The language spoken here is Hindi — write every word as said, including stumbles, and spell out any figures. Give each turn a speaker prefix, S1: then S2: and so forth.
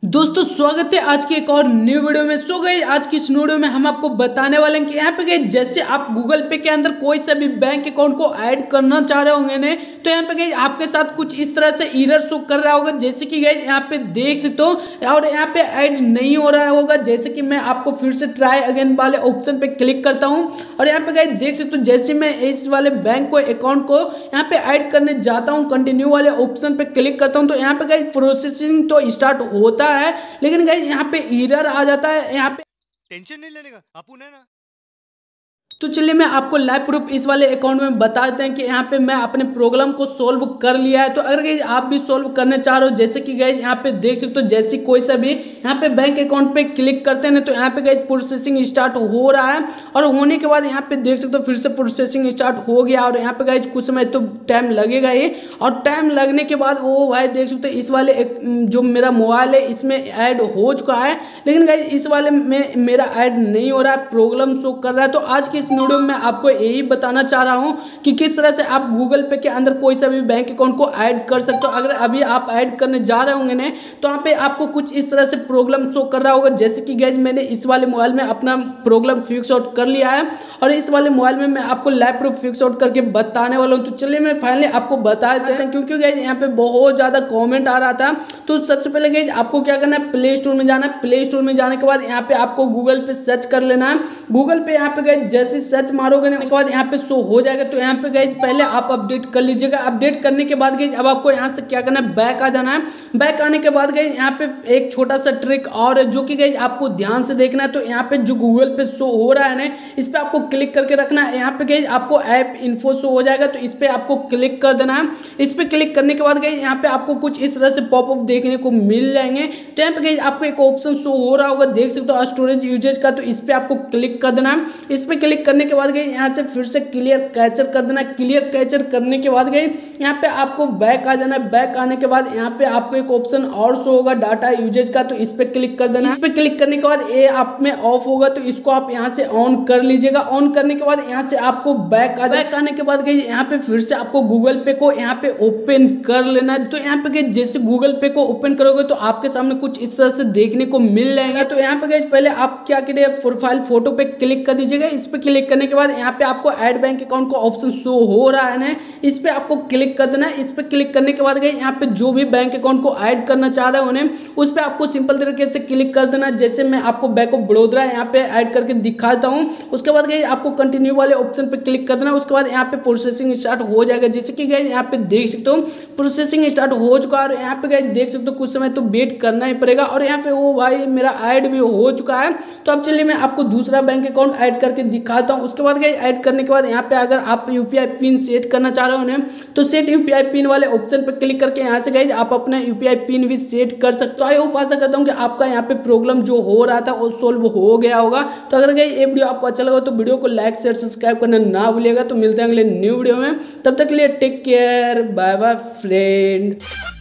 S1: दोस्तों स्वागत है आज की एक और न्यू वीडियो में। सो गई आज की इस वीडियो में हम आपको बताने वाले हैं कि यहाँ पे गए जैसे आप गूगल पे के अंदर कोई सा भी बैंक अकाउंट को ऐड करना चाह रहे होंगे ने, तो यहाँ पे गए आपके साथ कुछ इस तरह से एरर शो कर रहा होगा, जैसे कि गए यहाँ पे देख सकते हो और यहाँ पे ऐड नहीं हो रहा होगा। जैसे कि मैं आपको फिर से ट्राई अगेन वाले ऑप्शन पे क्लिक करता हूँ और यहाँ पे गए देख सकते हो जैसे मैं इस वाले बैंक को अकाउंट को यहाँ पे ऐड करने जाता हूँ, कंटिन्यू वाले ऑप्शन पे क्लिक करता हूँ तो यहाँ पे गए प्रोसेसिंग तो स्टार्ट होता है, लेकिन गाइस यहाँ पे एरर आ जाता है। यहाँ पे
S2: टेंशन नहीं लेने का अपुन है ना।
S1: तो चलिए मैं आपको लाइव प्रूफ इस वाले अकाउंट में बता देते हैं कि यहाँ पे मैं अपने प्रॉब्लम को सोल्व कर लिया है। तो अगर गाइस आप भी सोल्व करने चाह रहे हो, जैसे कि गाइस यहाँ पे देख सकते हो जैसे कोई सा भी यहाँ पे बैंक अकाउंट पे क्लिक करते हैं तो यहाँ पे गाइस प्रोसेसिंग स्टार्ट हो रहा है और होने के बाद यहाँ पे देख सकते हो फिर से प्रोसेसिंग स्टार्ट हो गया और यहाँ पे गाइस कुछ समय तो टाइम लगेगा ही। और टाइम लगने के बाद वो भाई देख सकते हो इस वाले जो मेरा मोबाइल है इसमें ऐड हो चुका है, लेकिन गाइस इस वाले में मेरा ऐड नहीं हो रहा है, प्रॉब्लम शो कर रहा है। तो आज की इस वीडियो में आपको यही बताना चाह रहा हूं कि किस तरह से आप गूगल पे के अंदर कोई सा भी बैंक अकाउंट को ऐड कर सकते हो। अगर अभी आप ऐड करने जा रहे होंगे ने तो वहाँ पे आपको कुछ इस तरह से प्रॉब्लम शो कर रहा होगा, जैसे कि गाइस मैंने इस वाले मोबाइल में अपना प्रॉब्लम फिक्स आउट कर लिया है और इस वाले मोबाइल में मैं आपको लाइव प्रूफ फिक्स आउट करके बताने वाला हूँ। तो चलिए मैं फाइनली आपको बता देते हैं, क्योंकि गाइस यहाँ पे बहुत ज्यादा कॉमेंट आ रहा था। तो सबसे पहले गाइस आपको क्या करना है, प्ले स्टोर में जाना है। प्ले स्टोर में जाने के बाद यहाँ पे आपको गूगल पे सर्च कर लेना है। गूगल पे यहाँ पे गाइस जैसे सर्च मारोगे ना के बाद यहाँ पे शो हो जाएगा। तो यहाँ पे गाइस पहले आप अपडेट कर लीजिएगा। अपडेट करने के बाद गाइस अब आपको यहाँ से क्या करना है, बैक आ जाना है। बैक आने के बाद गाइस यहाँ पे एक छोटा सा ट्रिक और जो कि गाइस आपको ध्यान से देखना है। तो यहाँ पे जो गूगल पे शो हो रहा है ना, इस पे आपको क्लिक करके रखना है। यहाँ पे गाइस आपको ऐप इन्फो शो हो जाएगा, तो इस पे आपको क्लिक कर देना है। इस पे क्लिक करने के बाद गाइस यहाँ पे आपको कुछ इस तरह से पॉपअप देखने को मिल जाएंगे। तो यहाँ पे गाइस आपको एक ऑप्शन शो हो रहा होगा, देख सकते हो स्टोरेज यूजेज का, तो इस पे आपको क्लिक कर देना है। इस पे क्लिक करने के बाद गाइस यहाँ से फिर से क्लियर कैचर कर देना। क्लियर कैचर करने के बाद गई यहाँ पे आपको बैक आ जाना है। बैक आने के बाद यहाँ पे आपको एक ऑप्शन और शो होगा डाटा यूजेज का, तो इस पे क्लिक कर देना। इस पे क्लिक करने के बाद ये आप में ऑफ होगा, तो इसको आप यहाँ से ऑन कर लीजिएगा। ऑन करने के बाद यहाँ से आपको बैक आ बैक आने के बाद गई यहाँ पे फिर से आपको गूगल पे को यहाँ पे ओपन कर लेना है। तो यहाँ पे गई जैसे गूगल पे को ओपन करोगे तो आपके सामने कुछ इस तरह से देखने को मिल जाएंगे। तो यहाँ पे गई पहले आप क्या करिए, प्रोफाइल फोटो पे क्लिक कर दीजिएगा। इस पे क्लिक करने के बाद यहाँ पे आपको ऐड बैंक अकाउंट का ऑप्शन शो हो रहा है ना, इस पे आपको क्लिक कर देना है। इस पे क्लिक करने के बाद गई यहाँ पे जो भी बैंक अकाउंट को ऐड करना चाह रहे हो उन्हें उस पे आपको सिंपल तरीके से क्लिक कर देना। जैसे मैं आपको बैंक ऑफ बड़ौदा यहाँ पे ऐड करके दिखाता हूँ। उसके बाद गई आपको कंटिन्यू वाले ऑप्शन पे क्लिक कर देना। उसके बाद यहाँ पे प्रोसेसिंग स्टार्ट हो जाएगा, जैसे कि गई यहाँ पे देख सकते हो प्रोसेसिंग स्टार्ट हो चुका है और यहाँ पे गई देख सकते हो कुछ समय तो वेट करना ही पड़ेगा। और यहाँ पे वो भाई मेरा ऐड भी हो चुका है। तो अब चलिए मैं आपको दूसरा बैंक अकाउंट ऐड करके दिखाता हूँ। उसके बाद गई ऐड करने के बाद यहाँ पे अगर आप यूपीआई पिन सेट करना चाह रहे हो उन्हें तो सेट यूपीआई पिन वाले ऑप्शन पर क्लिक करके यहाँ से गाइस आप अपना यूपीआई पिन भी सेट कर सकते हो। आई होप आशा करता हूँ कि आपका यहाँ पे प्रॉब्लम जो हो रहा था वो सोल्व हो गया होगा। तो अगर गाइस ये वीडियो आपको अच्छा लगा तो वीडियो को लाइक शेयर सब्सक्राइब करना ना भूलिएगा। तो मिलते हैं अगले न्यू वीडियो में, तब तक के लिए take care, bye bye friend.